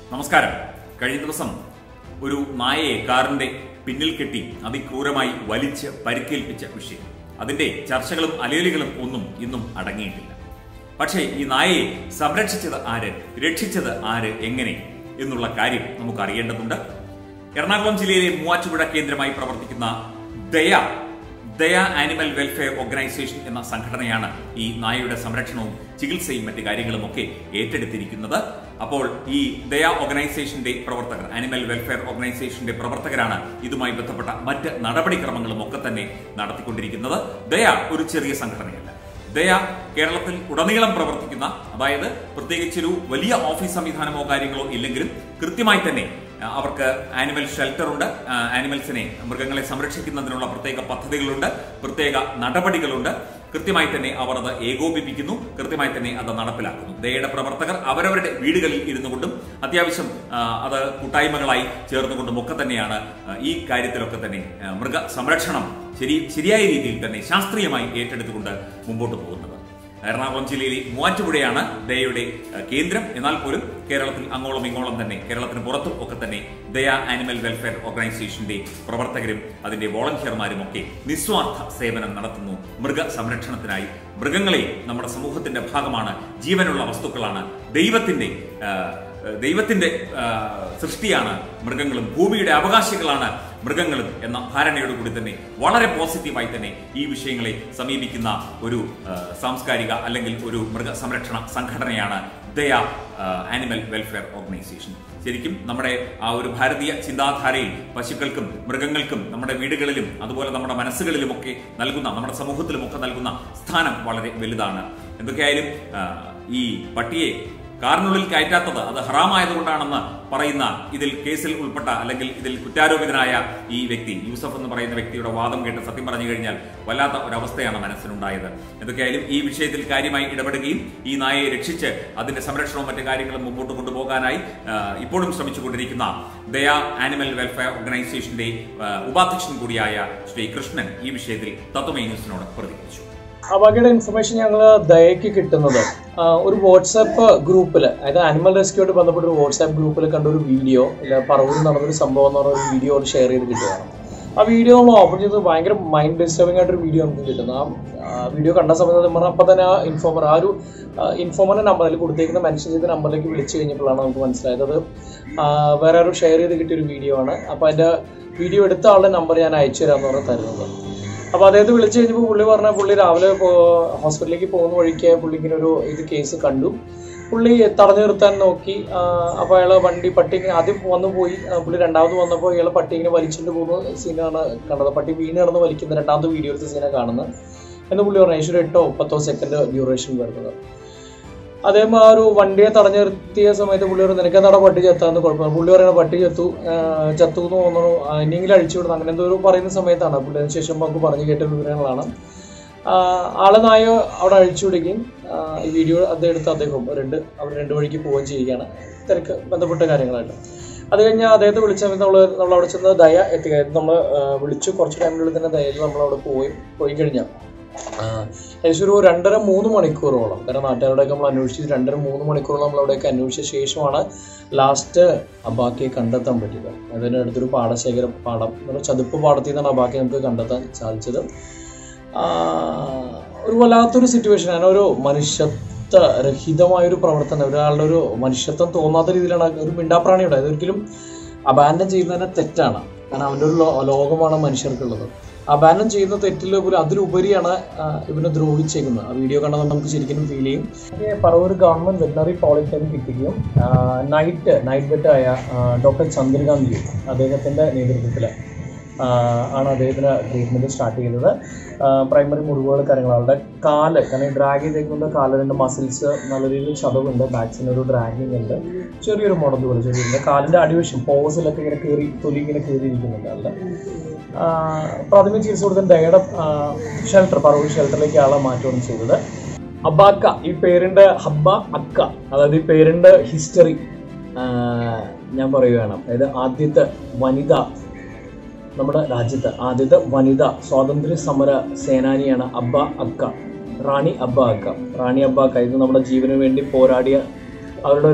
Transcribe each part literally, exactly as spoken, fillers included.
നമസ്കാരം. കഴിഞ്ഞ ദിവസം ഒരു നായയെ കാറിന്റെ പിന്നിൽ കെട്ടി അതിക്രൂരമായി വലിച്ച് പരിക്കേൽപ്പിച്ച വിഷയം, അതിന്റെ ചർച്ചകളും അലയലുകളും ഒന്നും ഇന്നും അടങ്ങിയിട്ടില്ല. പക്ഷേ ഈ നായയെ സംരക്ഷിച്ചത് ആര്, രക്ഷിച്ചത് ആര്, എങ്ങനെ എന്നുള്ള കാര്യം നമുക്ക് അറിയേണ്ടതുണ്ട്. എറണാകുളം ജില്ലയിലെ മൂവാറ്റുപുഴ കേന്ദ്രമായി പ്രവർത്തിക്കുന്ന ദയ ദയ ആനിമൽ വെൽഫെയർ ഓർഗനൈസേഷൻ എന്ന സംഘടനയാണ് ഈ നായയുടെ സംരക്ഷണവും ചികിത്സയും മറ്റു കാര്യങ്ങളും ഒക്കെ ഏറ്റെടുത്തിരിക്കുന്നത്. അപ്പോൾ ഈ ദയ ഓർഗനൈസേഷന്റെ പ്രവർത്തകർ, ആനിമൽ വെൽഫെയർ ഓർഗനൈസേഷന്റെ പ്രവർത്തകരാണ് ഇതുമായി ബന്ധപ്പെട്ട മറ്റ് നടപടിക്രമങ്ങളും ഒക്കെ തന്നെ നടത്തിക്കൊണ്ടിരിക്കുന്നത്. ദയ ഒരു ചെറിയ സംഘടനയല്ല. ദയ കേരളത്തിൽ ഉടനീളം പ്രവർത്തിക്കുന്ന, അതായത് പ്രത്യേകിച്ചൊരു വലിയ ഓഫീസ് സംവിധാനമോ കാര്യങ്ങളോ ഇല്ലെങ്കിലും കൃത്യമായി തന്നെ അവർക്ക് ആനിമൽ ഷെൽട്ടറുണ്ട്. ആനിമൽസിനെ, മൃഗങ്ങളെ സംരക്ഷിക്കുന്നതിനുള്ള പ്രത്യേക പദ്ധതികളുണ്ട്, പ്രത്യേക നടപടികളുണ്ട്. കൃത്യമായി തന്നെ അവർ അത് ഏകോപിപ്പിക്കുന്നു, കൃത്യമായി തന്നെ അത് നടപ്പിലാക്കുന്നു. ദയയുടെ പ്രവർത്തകർ അവരവരുടെ വീടുകളിൽ ഇരുന്നു കൊണ്ടും അത്യാവശ്യം അത് കൂട്ടായ്മകളായി ചേർന്നുകൊണ്ടും ഒക്കെ തന്നെയാണ് ഈ കാര്യത്തിലൊക്കെ തന്നെ മൃഗ സംരക്ഷണം ശരി ശരിയായ രീതിയിൽ തന്നെ ശാസ്ത്രീയമായി ഏറ്റെടുത്തുകൊണ്ട് മുമ്പോട്ട് പോകുന്നത്. എറണാകുളം ജില്ലയിലെ മൂവാറ്റുപുഴയാണ് ദയയുടെ കേന്ദ്രം. എന്നാൽ പോലും കേരളത്തിൽ അങ്ങോളം ഇങ്ങോളം തന്നെ, കേരളത്തിന് പുറത്തും ഒക്കെ തന്നെ ദയ ആനിമൽ വെൽഫെയർ ഓർഗനൈസേഷന്റെ പ്രവർത്തകരും അതിന്റെ വോളണ്ടിയർമാരും ഒക്കെ നിസ്വാർത്ഥ സേവനം നടത്തുന്നു മൃഗ സംരക്ഷണത്തിനായി. മൃഗങ്ങളെ നമ്മുടെ സമൂഹത്തിന്റെ ഭാഗമാണ്, ജീവനുള്ള വസ്തുക്കളാണ്, ദൈവത്തിന്റെ ദൈവത്തിന്റെ സൃഷ്ടിയാണ് മൃഗങ്ങളും, ഭൂമിയുടെ അവകാശികളാണ് മൃഗങ്ങളും എന്ന ധാരണയോടുകൂടി തന്നെ വളരെ പോസിറ്റീവായി തന്നെ ഈ വിഷയങ്ങളെ സമീപിക്കുന്ന ഒരു സാംസ്കാരിക അല്ലെങ്കിൽ ഒരു മൃഗ സംരക്ഷണ സംഘടനയാണ് ദയ ആനിമൽ വെൽഫെയർ ഓർഗനൈസേഷൻ. ശരിക്കും നമ്മുടെ ആ ഒരു ഭാരതീയ ചിന്താധാരയിൽ പശുക്കൾക്കും മൃഗങ്ങൾക്കും നമ്മുടെ വീടുകളിലും അതുപോലെ നമ്മുടെ മനസ്സുകളിലുമൊക്കെ നൽകുന്ന, നമ്മുടെ സമൂഹത്തിലുമൊക്കെ നൽകുന്ന സ്ഥാനം വളരെ വലുതാണ്. എന്തൊക്കെയായാലും ഈ പട്ടിയെ കാറിനുള്ളിൽ കയറ്റാത്തത് അത് ഹറാമായതുകൊണ്ടാണെന്ന് പറയുന്ന, ഇതിൽ കേസിൽ ഉൾപ്പെട്ട അല്ലെങ്കിൽ ഇതിൽ കുറ്റാരോപിതനായ ഈ വ്യക്തി, യൂസഫ് എന്ന് പറയുന്ന വ്യക്തിയുടെ വാദം കേട്ട് സത്യം പറഞ്ഞു കഴിഞ്ഞാൽ വല്ലാത്ത ഒരവസ്ഥയാണ് മനസ്സിനുണ്ടായത്. എന്തൊക്കെയായാലും ഈ വിഷയത്തിൽ കാര്യമായി ഇടപെടുകയും ഈ നായയെ രക്ഷിച്ച് അതിന്റെ സംരക്ഷണവും മറ്റു കാര്യങ്ങളും മുമ്പോട്ട് കൊണ്ടുപോകാനായി ഇപ്പോഴും ശ്രമിച്ചുകൊണ്ടിരിക്കുന്ന ദയ ആനിമൽ വെൽഫെയർ ഓർഗനൈസേഷന്റെ ഉപാധ്യക്ഷൻ കൂടിയായ ശ്രീ കൃഷ്ണൻ ഈ വിഷയത്തിൽ തത്വമൈ ന്യൂസിനോട് പ്രതികരിച്ചു. അബാക്കയുടെ ഇൻഫർമേഷൻ ഞങ്ങൾ ദയക്ക് കിട്ടുന്നത് ഒരു വാട്സാപ്പ് ഗ്രൂപ്പിൽ, അതായത് ആനിമൽ റെസ്ക്യൂമായിട്ട് ബന്ധപ്പെട്ട ഒരു വാട്സാപ്പ് ഗ്രൂപ്പിൽ കണ്ട ഒരു വീഡിയോ, അല്ല പറവൂരിൽ നടന്നൊരു സംഭവം എന്ന് പറഞ്ഞ ഒരു വീഡിയോ അവർ ഷെയർ ചെയ്ത് കിട്ടുകയാണ്. ആ വീഡിയോ നമ്മൾ ഓപ്പൺ ചെയ്തത് ഭയങ്കര മൈൻഡ് ഡിസ്റ്റർബിംഗ് ആയിട്ടൊരു വീഡിയോ നമുക്ക് കിട്ടുന്നത്. ആ വീഡിയോ കണ്ട സമയത്ത് പറഞ്ഞാൽ അപ്പം തന്നെ ആ ഇൻഫോമർ, ആ ഒരു ഇൻഫോമറിൻ്റെ നമ്പറിൽ കൊടുത്തേക്കുന്ന മെൻഷൻ ചെയ്ത നമ്പറിലേക്ക് വിളിച്ചു കഴിഞ്ഞപ്പോഴാണ് നമുക്ക് മനസ്സിലായത് അത് വേറെ ആരും ഷെയർ ചെയ്ത് കിട്ടിയൊരു വീഡിയോ ആണ്. അപ്പോൾ അതിൻ്റെ വീഡിയോ എടുത്ത ആളുടെ നമ്പർ ഞാൻ അയച്ചു തരാമെന്ന് പറഞ്ഞാൽ തരുന്നത്. അപ്പോൾ അദ്ദേഹത്തെ വിളിച്ചു കഴിഞ്ഞപ്പോൾ പുള്ളി പറഞ്ഞാൽ പുള്ളി രാവിലെ ഹോസ്പിറ്റലിലേക്ക് പോകുന്ന വഴിക്ക് പുള്ളി ഇങ്ങനെ ഒരു ഇത് കേസ് കണ്ടു. പുള്ളി തടഞ്ഞു നിർത്താൻ നോക്കി. അപ്പോൾ അയാൾ വണ്ടി പട്ടി ആദ്യം വന്നു പോയി. പുള്ളി രണ്ടാമത് വന്നപ്പോൾ ഇയാൾ പട്ടി ഇങ്ങനെ വലിച്ചിട്ട് പോകുന്ന സീനാണ് കണ്ടത്. പട്ടി വീണ് കിടന്ന് വലിക്കുന്ന രണ്ടാമത്തെ വീഡിയോ എടുത്ത സീനാണ് കാണുന്നത് എന്ന് പുള്ളി പറഞ്ഞു. ഏകദേശം ഒരു എട്ടോ പത്തോ സെക്കൻഡ് ഡ്യൂറേഷൻ വരുന്നത്. അദ്ദേഹം ആ ഒരു വണ്ടിയെ തടഞ്ഞു നിർത്തിയ സമയത്ത് പുള്ളി പറഞ്ഞു, നിനക്കെന്താടെ പട്ടി ചത്താന്ന് കുഴപ്പമില്ല. പുള്ളി പറയുന്നത് പട്ടി ചത്തു ചത്തു എന്ന് തോന്നുന്നു, ഇനിയെങ്കിലും അഴിച്ചു വിടുന്നു, അങ്ങനെ എന്തോ ഒരു പറയുന്ന സമയത്താണ്. പുള്ളി അതിന് ശേഷം നമുക്ക് പറഞ്ഞു കേട്ട വിവരങ്ങളാണ്. ആളെ നായ അവിടെ അഴിച്ചു വിടുകയും ഈ വീഡിയോ അദ്ദേഹം എടുത്ത് അദ്ദേഹം രണ്ട് അവർ രണ്ട് വഴിക്ക് പോവുകയും ചെയ്യുകയാണ്, തിരക്ക് ബന്ധപ്പെട്ട കാര്യങ്ങളായിട്ട്. അത് കഴിഞ്ഞ് അദ്ദേഹത്തെ വിളിച്ച സമയത്ത് നമ്മൾ നമ്മൾ അവിടെ ചെന്ന് ദയ എത്തുക നമ്മൾ വിളിച്ചു. കുറച്ച് ടൈമിനുള്ളിൽ തന്നെ ദയയിൽ നമ്മളവിടെ പോയി പോയി കഴിഞ്ഞാൽ ഏകദേശം ഒരു രണ്ടര മൂന്ന് മണിക്കൂറോളം, കാരണം നാട്ടുകാരുടെയൊക്കെ നമ്മൾ അന്വേഷിച്ച് രണ്ടര മൂന്ന് മണിക്കൂറോളം നമ്മളവിടെയൊക്കെ അന്വേഷിച്ച ശേഷമാണ് ലാസ്റ്റ് അബാക്കയെ കണ്ടെത്താൻ പറ്റിയത്. അതിൻ്റെ അടുത്തൊരു പാടശേഖരം, പാടം എന്ന് ചതുപ്പ് പാടത്തിൽ നിന്നാണ് അബാക്കയെ നമുക്ക് കണ്ടെത്താൻ സാധിച്ചത്. ഒരു വല്ലാത്തൊരു സിറ്റുവേഷൻ ആണ്. ഒരു മനുഷ്യത്വ രഹിതമായൊരു പ്രവർത്തനം, ഒരാളുടെ ഒരു മനുഷ്യത്വം തോന്നാത്ത രീതിയിലാണ് ഒരു മിണ്ടാപ്രാണിയുടെ. അതൊരിക്കലും അബാൻഡൻ ചെയ്യുന്നതിന് തെറ്റാണ്, കാരണം അവൻ്റെ ഒരു ലോകമാണ് മനുഷ്യർക്കുള്ളത്. അബാൻഡൻ ചെയ്യുന്ന തെറ്റിൽ പോലും അതിലുപരിയാണ് ഇവനെ ദ്രോഹിച്ചേക്കുന്നത്. ആ വീഡിയോ കണ്ടാൽ നമുക്ക് ശരിക്കും ഫീൽ ചെയ്യും. പറവൂർ ഗവൺമെൻറ് വെറ്ററിനറി പോളിടെക്നിക് കിട്ടുകയും നൈറ്റ് നൈറ്റ് വെറ്റായ ഡോക്ടർ ചന്ദ്രകാന്ത് അദ്ദേഹത്തിൻ്റെ നേതൃത്വത്തിൽ ആണ് അദ്ദേഹത്തിന് ട്രീറ്റ്മെൻറ്റ് സ്റ്റാർട്ട് ചെയ്തത്. പ്രൈമറി മുറിവുകൾ കാര്യങ്ങൾ, അവരുടെ കാല്, കാരണം ഡ്രാഗ് ചെയ്തേക്കുന്ന കാലിൻ്റെ മസിൽസ് നല്ല രീതിയിൽ ചതവുണ്ട്, ബാക്സിന് ഒരു ഡ്രാഗിങ് ഉണ്ട്, ചെറിയൊരു മുടന്ത് പോലെ ചെറിയുണ്ട്, കാലിൻ്റെ അടിവശം പോസിലൊക്കെ ഇങ്ങനെ കയറി തൊലി ഇങ്ങനെ കയറിയിരിക്കുന്നുണ്ട് ആളുടെ. പ്രാഥമിക ചികിത്സ കൊടുത്ത ദയയുടെ ഷെൽട്ടർ, പറവൂർ ഷെൽട്ടറിലേക്ക് ആളെ മാറ്റുകയാണ് ചെയ്തത്. അബാക്ക ഈ പേരിൻ്റെ ഹബ്ബ അക്ക, അതായത് ഈ പേരിൻ്റെ ഹിസ്റ്ററി ഞാൻ പറയുകയാണ്. അതായത് ആദ്യത്തെ വനിത, നമ്മുടെ രാജ്യത്ത് ആദ്യത്തെ വനിത സ്വാതന്ത്ര്യ സമര സേനാനിയാണ് അബ്ബ അക്ക, റാണി അബ്ബ അക്ക. റാണി അബ്ബ അക്ക ഇത് നമ്മുടെ ജീവന് വേണ്ടി പോരാടിയ അവരുടെ ഒരു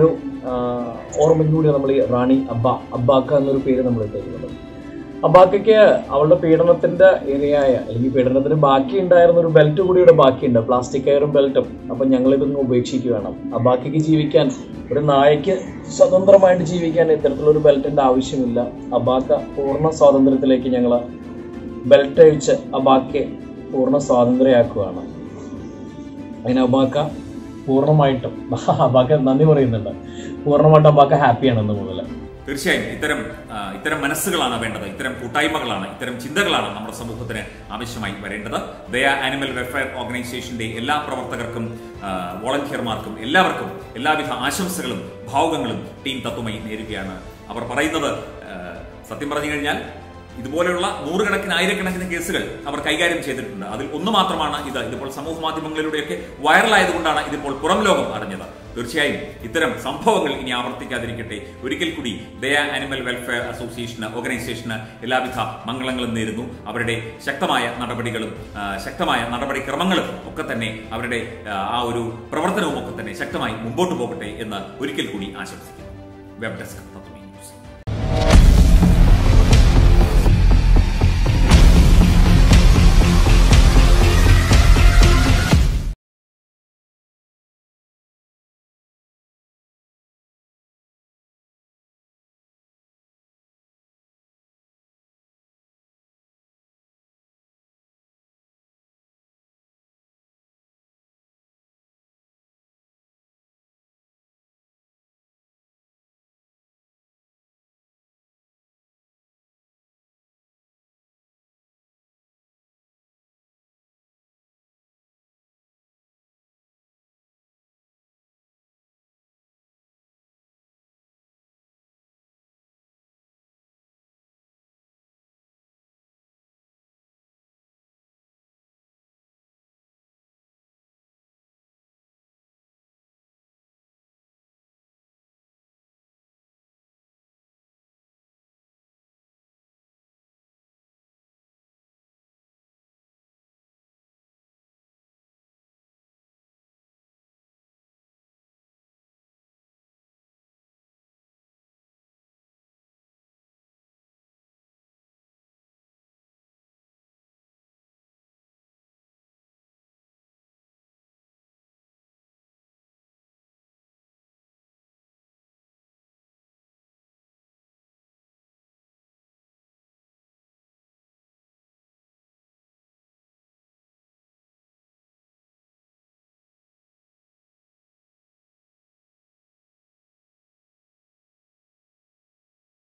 ഓർമ്മയ്ക്കൂടി നമ്മൾ ഈ റാണി അബ്ബ അബ്ബാക്ക എന്നൊരു പേര് നമ്മൾ ഇട്ടിരുന്നത്. അബ്ബാക്കയ്ക്ക് അവളുടെ പീഡനത്തിന്റെ ഇരയായ അല്ലെങ്കിൽ പീഡനത്തിന് ബാക്കി ഉണ്ടായിരുന്ന ഒരു ബെൽറ്റ് കൂടി ഇവിടെ ബാക്കിയുണ്ട്, പ്ലാസ്റ്റിക് കയറും ബെൽറ്റും. അപ്പം ഞങ്ങളിതൊന്നും ഉപേക്ഷിക്കുകയാണ്. അബ്ബാക്കയ്ക്ക് ജീവിക്കാൻ, ഒരു നായയ്ക്ക് സ്വതന്ത്രമായിട്ട് ജീവിക്കാൻ ഇത്തരത്തിലൊരു ബെൽറ്റിന്റെ ആവശ്യമില്ല. അബ്ബാക്ക പൂർണ്ണ സ്വാതന്ത്ര്യത്തിലേക്ക് ഞങ്ങൾ ബെൽറ്റ് അഴിച്ച് അബ്ബാക്കയെ പൂർണ്ണ സ്വാതന്ത്ര്യമാക്കുകയാണ്. അങ്ങനെ അബ്ബാക്ക പൂർണ്ണമായിട്ടും അബ്ബാക്ക നന്ദി പറയുന്നുണ്ട്. പൂർണ്ണമായിട്ടും അബ്ബാക്ക ഹാപ്പിയാണ് ഇന്ന് മുതൽ. തീർച്ചയായും ഇത്തരം ഇത്തരം മനസ്സുകളാണ് വേണ്ടത്, ഇത്തരം കൂട്ടായ്മകളാണ്, ഇത്തരം ചിന്തകളാണ് നമ്മുടെ സമൂഹത്തിന് ആവശ്യമായി വരേണ്ടത്. ദയ ആനിമൽ വെൽഫെയർ ഓർഗനൈസേഷന്റെ എല്ലാ പ്രവർത്തകർക്കും, വോളണ്ടിയർമാർക്കും എല്ലാവർക്കും എല്ലാവിധ ആശംസകളും ഭാവുകങ്ങളും ടീം തത്വമയി നേരുകയാണ്. അവർ പറയുന്നത് സത്യം പറഞ്ഞു കഴിഞ്ഞാൽ ഇതുപോലെയുള്ള നൂറുകണക്കിന് ആയിരക്കണക്കിന് കേസുകൾ അവർ കൈകാര്യം ചെയ്തിട്ടുണ്ട്. അതിൽ ഒന്ന് മാത്രമാണ് ഇത്. ഇതിപ്പോൾ സമൂഹ മാധ്യമങ്ങളിലൂടെയൊക്കെ വൈറലായതുകൊണ്ടാണ് ഇതിപ്പോൾ പുറം ലോകം അറിഞ്ഞത്. തീർച്ചയായും ഇത്തരം സംഭവങ്ങൾ ഇനി ആവർത്തിക്കാതിരിക്കട്ടെ. ഒരിക്കൽ കൂടി ദയ ആനിമൽ വെൽഫെയർ അസോസിയേഷന്, ഓർഗനൈസേഷന് എല്ലാവിധ മംഗളങ്ങളും നേരുന്നു. അവരുടെ ശക്തമായ നടപടികളും ശക്തമായ നടപടിക്രമങ്ങളും ഒക്കെ തന്നെ, അവരുടെ ആ ഒരു പ്രവർത്തനവും ഒക്കെ തന്നെ ശക്തമായി മുമ്പോട്ട് പോകട്ടെ എന്ന് ഒരിക്കൽ കൂടി ആശംസിക്കുന്നു. Web desk തത്വമി.